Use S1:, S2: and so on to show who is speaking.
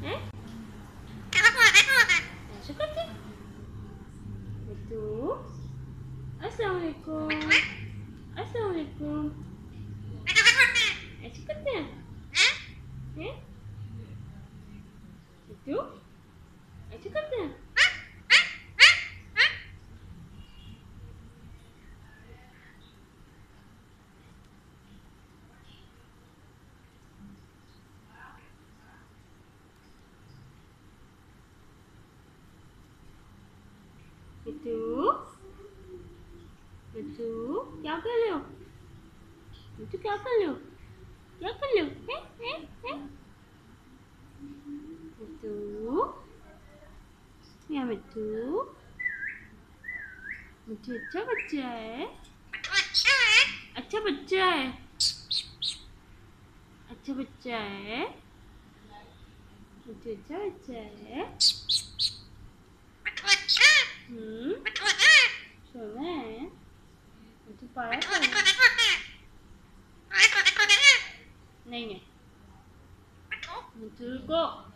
S1: हैं? ऐसे करते? मिट्टू, अस्सलाम वालेकुम। अस्सलाम वालेकुम। ऐसे करते हैं? हैं? मिट्टू, ऐसे करते हैं? मिट्टू, मिट्टू, क्या कर रहे हो? मिट्टू क्या कर रहे हो? क्या कर रहे हो? हैं? मिट्टू, या मिट्टू, मिट्टू अच्छा बच्चा है। अच्छा बच्चा है। अच्छा बच्चा है। मिट्टू अच्छा बच्चा है। सोना है। मिट्टू पैरट है। नहीं नहीं, मिट्टू को